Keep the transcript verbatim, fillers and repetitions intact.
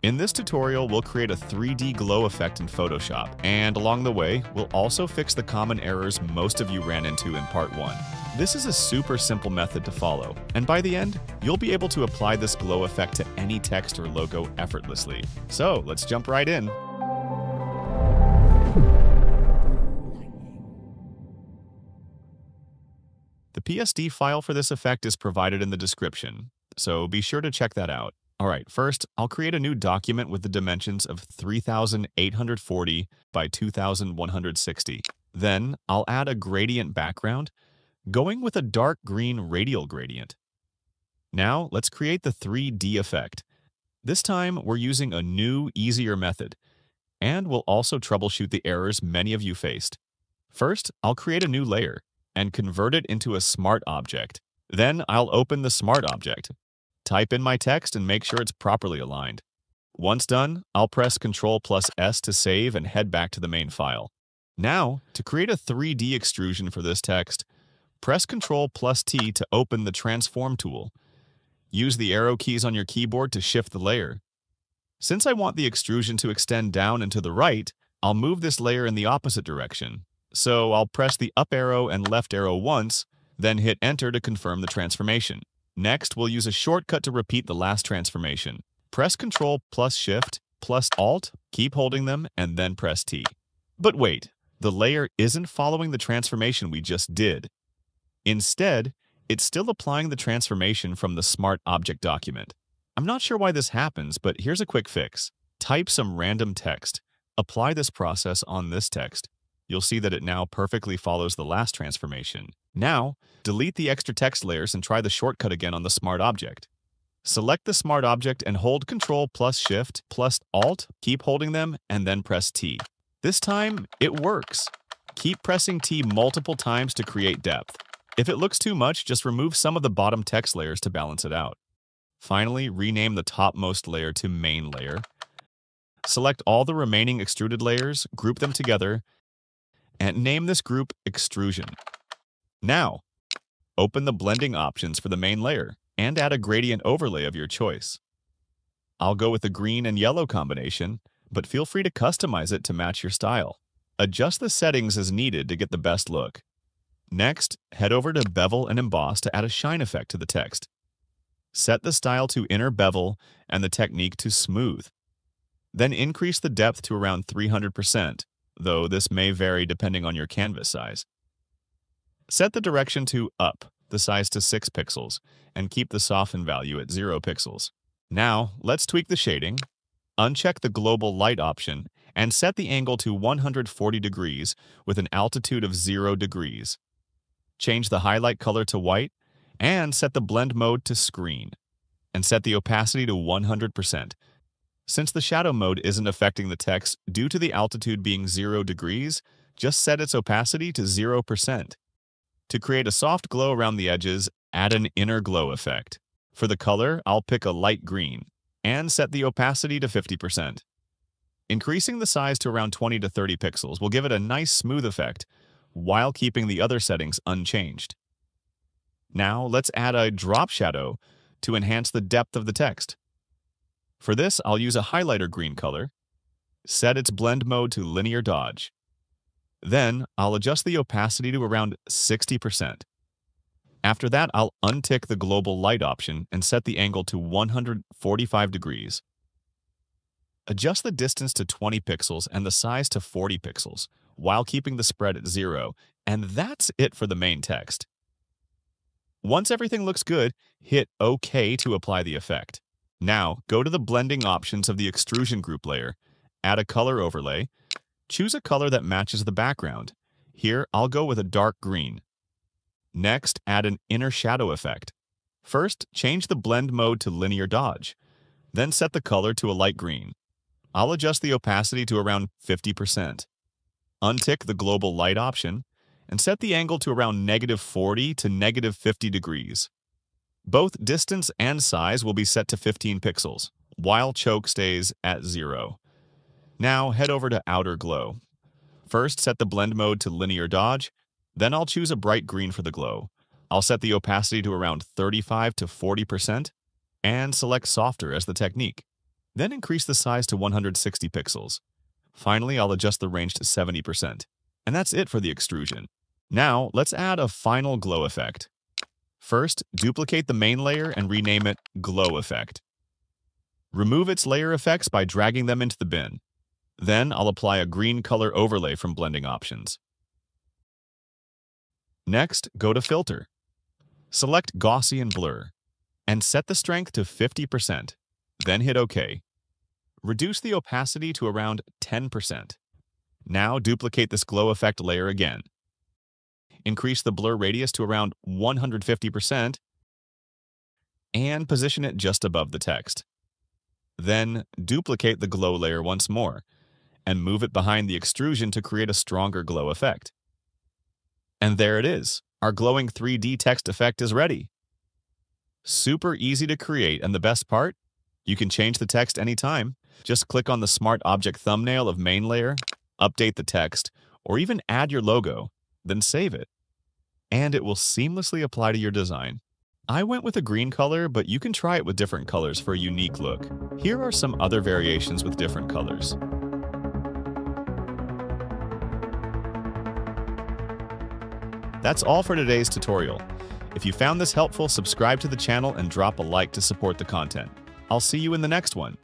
In this tutorial, we'll create a three D glow effect in Photoshop, and along the way, we'll also fix the common errors most of you ran into in part one. This is a super simple method to follow, and by the end, you'll be able to apply this glow effect to any text or logo effortlessly. So let's jump right in. The P S D file for this effect is provided in the description, so be sure to check that out. Alright, first, I'll create a new document with the dimensions of three thousand eight hundred forty by two thousand one hundred sixty. Then, I'll add a gradient background, going with a dark green radial gradient. Now, let's create the three D effect. This time, we're using a new, easier method, and we'll also troubleshoot the errors many of you faced. First, I'll create a new layer and convert it into a smart object. Then, I'll open the smart object. Type in my text and make sure it's properly aligned. Once done, I'll press control plus S to save and head back to the main file. Now, to create a three D extrusion for this text, press control plus T to open the Transform tool. Use the arrow keys on your keyboard to shift the layer. Since I want the extrusion to extend down and to the right, I'll move this layer in the opposite direction. So I'll press the up arrow and left arrow once, then hit Enter to confirm the transformation. Next, we'll use a shortcut to repeat the last transformation. Press control plus Shift plus Alt, keep holding them, and then press T. But wait, the layer isn't following the transformation we just did. Instead, it's still applying the transformation from the Smart Object document. I'm not sure why this happens, but here's a quick fix. Type some random text. Apply this process on this text. You'll see that it now perfectly follows the last transformation. Now, delete the extra text layers and try the shortcut again on the Smart Object. Select the Smart Object and hold control plus Shift plus Alt, keep holding them, and then press T. This time, it works. Keep pressing T multiple times to create depth. If it looks too much, just remove some of the bottom text layers to balance it out. Finally, rename the topmost layer to Main Layer. Select all the remaining extruded layers, group them together, and name this group Extrusion. Now, open the blending options for the main layer and add a gradient overlay of your choice. I'll go with the green and yellow combination, but feel free to customize it to match your style. Adjust the settings as needed to get the best look. Next, head over to Bevel and Emboss to add a shine effect to the text. Set the style to Inner Bevel and the technique to Smooth. Then increase the depth to around three hundred percent. Though this may vary depending on your canvas size. Set the direction to Up, the size to six pixels, and keep the soften value at zero pixels. Now, let's tweak the shading. Uncheck the Global Light option and set the angle to one hundred forty degrees with an altitude of zero degrees. Change the highlight color to white and set the blend mode to Screen. And set the opacity to one hundred percent. Since the shadow mode isn't affecting the text due to the altitude being zero degrees, just set its opacity to zero percent. To create a soft glow around the edges, add an inner glow effect. For the color, I'll pick a light green, and set the opacity to fifty percent. Increasing the size to around twenty to thirty pixels will give it a nice smooth effect, while keeping the other settings unchanged. Now, let's add a drop shadow to enhance the depth of the text. For this, I'll use a highlighter green color, set its blend mode to linear dodge. Then, I'll adjust the opacity to around sixty percent. After that, I'll untick the global light option and set the angle to one hundred forty-five degrees. Adjust the distance to twenty pixels and the size to forty pixels, while keeping the spread at zero, and that's it for the main text. Once everything looks good, hit OK to apply the effect. Now, go to the blending options of the extrusion group layer, add a color overlay, choose a color that matches the background. Here, I'll go with a dark green. Next, add an inner shadow effect. First, change the blend mode to linear dodge, then set the color to a light green. I'll adjust the opacity to around fifty percent. Untick the global light option, and set the angle to around negative forty to negative fifty degrees. Both distance and size will be set to fifteen pixels, while choke stays at zero. Now head over to Outer Glow. First, set the blend mode to linear dodge, then I'll choose a bright green for the glow. I'll set the opacity to around thirty-five to forty percent, and select Softer as the technique. Then increase the size to one hundred sixty pixels. Finally, I'll adjust the range to seventy percent. And that's it for the extrusion. Now, let's add a final glow effect. First, duplicate the main layer and rename it Glow Effect. Remove its layer effects by dragging them into the bin. Then I'll apply a green color overlay from blending options. Next, go to Filter. Select Gaussian Blur and set the strength to fifty percent. Then hit OK. Reduce the opacity to around ten percent. Now duplicate this glow effect layer again. Increase the blur radius to around one hundred fifty percent and position it just above the text. Then duplicate the glow layer once more and move it behind the extrusion to create a stronger glow effect. And there it is. Our glowing three D text effect is ready. Super easy to create, and the best part? You can change the text anytime. Just click on the Smart Object thumbnail of main layer, update the text, or even add your logo, then save it. And it will seamlessly apply to your design. I went with a green color, but you can try it with different colors for a unique look. Here are some other variations with different colors. That's all for today's tutorial. If you found this helpful, subscribe to the channel and drop a like to support the content. I'll see you in the next one.